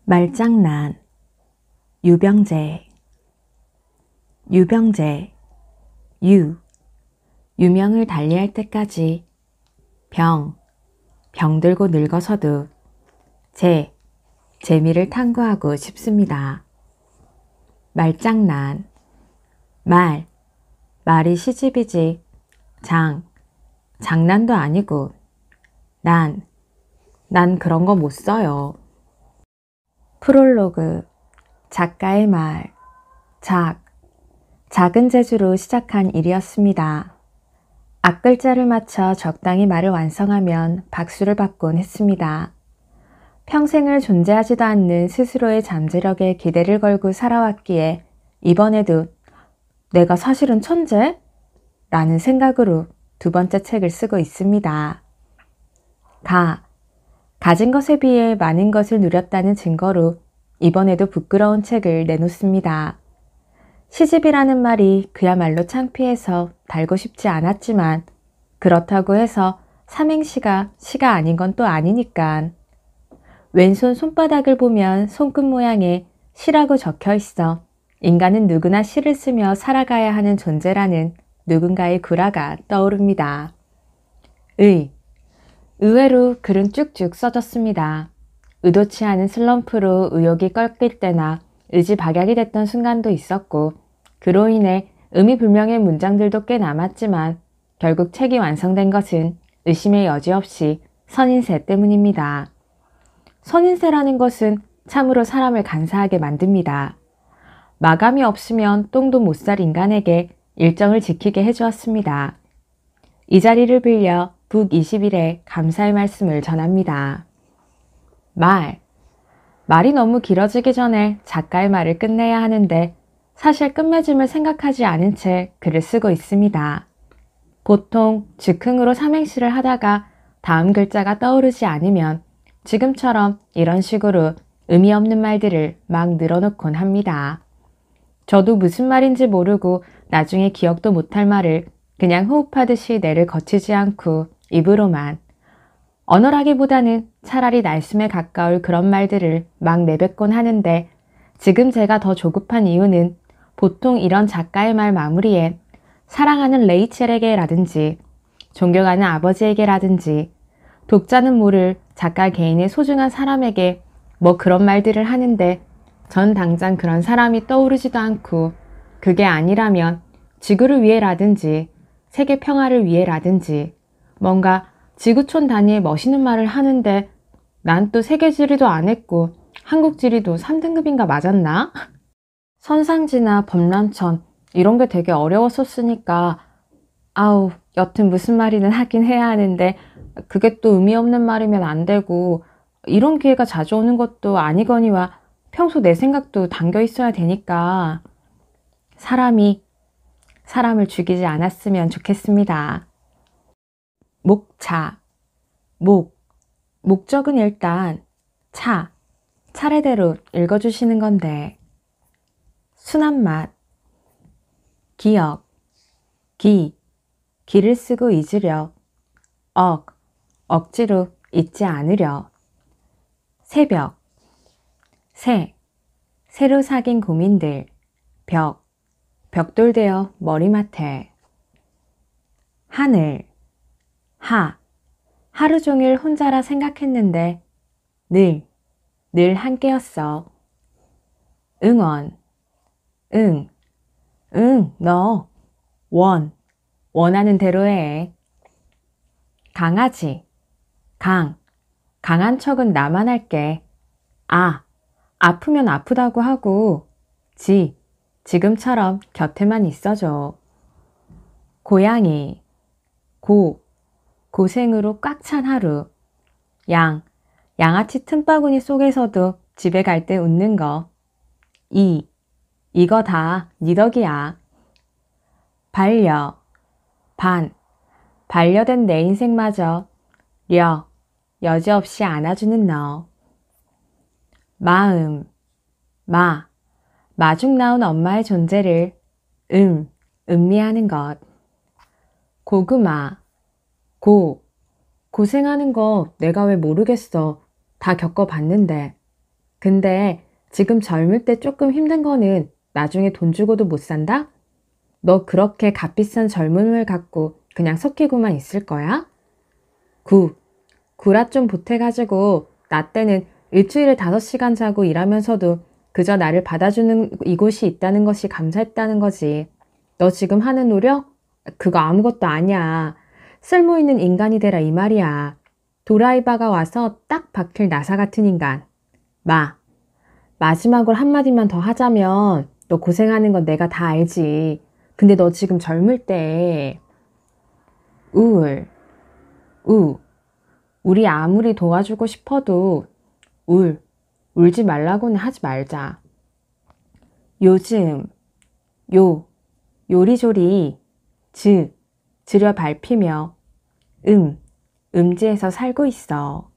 말장난, 유병재, 유병재, 유명을 달리할 때까지, 병들고 늙어서도 재미를 탐구하고 싶습니다. 말장난, 말이 시집이지, 장난도 아니고, 난 그런 거 못 써요. 프롤로그, 작가의 말, 작은 재주로 시작한 일이었습니다. 앞글자를 맞춰 적당히 말을 완성하면 박수를 받곤 했습니다. 평생을 존재하지도 않는 스스로의 잠재력에 기대를 걸고 살아왔기에 이번에도 내가 사실은 천재? 라는 생각으로 두 번째 책을 쓰고 있습니다. 가진 것에 비해 많은 것을 누렸다는 증거로 이번에도 부끄러운 책을 내놓습니다. 시집이라는 말이 그야말로 창피해서 달고 싶지 않았지만 그렇다고 해서 삼행시가 시가 아닌 건 또 아니니까. 왼손 손바닥을 보면 손끝 모양에 시라고 적혀 있어 인간은 누구나 시를 쓰며 살아가야 하는 존재라는 누군가의 구라가 떠오릅니다. 의외로 글은 쭉쭉 써졌습니다. 의도치 않은 슬럼프로 의욕이 꺾일 때나 의지박약이 됐던 순간도 있었고 그로 인해 의미불명의 문장들도 꽤 남았지만 결국 책이 완성된 것은 의심의 여지 없이 선인세 때문입니다. 선인세라는 것은 참으로 사람을 간사하게 만듭니다. 마감이 없으면 똥도 못 살 인간에게 일정을 지키게 해주었습니다. 이 자리를 빌려 북 20일에 감사의 말씀을 전합니다. 말이 너무 길어지기 전에 작가의 말을 끝내야 하는데 사실 끝맺음을 생각하지 않은 채 글을 쓰고 있습니다. 보통 즉흥으로 삼행시를 하다가 다음 글자가 떠오르지 않으면 지금처럼 이런 식으로 의미 없는 말들을 막 늘어놓곤 합니다. 저도 무슨 말인지 모르고 나중에 기억도 못할 말을 그냥 호흡하듯이 뇌를 거치지 않고 입으로만, 어눌하기보다는 차라리 날숨에 가까울 그런 말들을 막 내뱉곤 하는데 지금 제가 더 조급한 이유는 보통 이런 작가의 말 마무리에 사랑하는 레이첼에게 라든지 존경하는 아버지에게 라든지 독자는 모를 작가 개인의 소중한 사람에게 뭐 그런 말들을 하는데 전 당장 그런 사람이 떠오르지도 않고 그게 아니라면 지구를 위해라든지 세계 평화를 위해라든지 뭔가 지구촌 단위의 멋있는 말을 하는데 난 또 세계 지리도 안 했고 한국 지리도 3등급인가 맞았나? 선상지나 범람천 이런 게 되게 어려웠었으니까 여튼 무슨 말이든 하긴 해야 하는데 그게 또 의미 없는 말이면 안 되고 이런 기회가 자주 오는 것도 아니거니와 평소 내 생각도 담겨 있어야 되니까 사람을 죽이지 않았으면 좋겠습니다. 목차, 목적은 일단 차례대로 읽어주시는 건데 순한 맛, 기억, 기를 쓰고 잊으려, 억지로 잊지 않으려, 새벽, 새로 사귄 고민들, 벽돌되어 머리맡에, 하늘, 하루 종일 혼자라 생각했는데 늘 함께였어. 응원, 너 원하는 대로 해. 강아지, 강한 척은 나만 할게. 아프면 아프다고 하고 지금처럼 곁에만 있어줘. 고양이, 고생으로 꽉 찬 하루. 양아치 틈바구니 속에서도 집에 갈 때 웃는 거. 이거 다 네 덕이야. 반려된 내 인생마저 여지없이 안아주는 너. 마음, 마중 나온 엄마의 존재를 음미하는 것. 고구마, 고생하는 거 내가 왜 모르겠어. 다 겪어봤는데. 근데 지금 젊을 때 조금 힘든 거는 나중에 돈 주고도 못 산다? 너 그렇게 값비싼 젊음을 갖고 그냥 섞이고만 있을 거야? 구라 좀 보태가지고 나 때는 일주일에 5시간 자고 일하면서도 그저 나를 받아주는 이곳이 있다는 것이 감사했다는 거지. 너 지금 하는 노력? 그거 아무것도 아니야. 쓸모있는 인간이 되라 이 말이야. 도라이바가 와서 딱 박힐 나사 같은 인간. 마지막으로 한마디만 더 하자면 너 고생하는 건 내가 다 알지. 근데 너 지금 젊을 때 우, 우리 아무리 도와주고 싶어도 울지 말라고는 하지 말자. 요즘 요리조리 지려 밟히며 음지에서 살고 있어.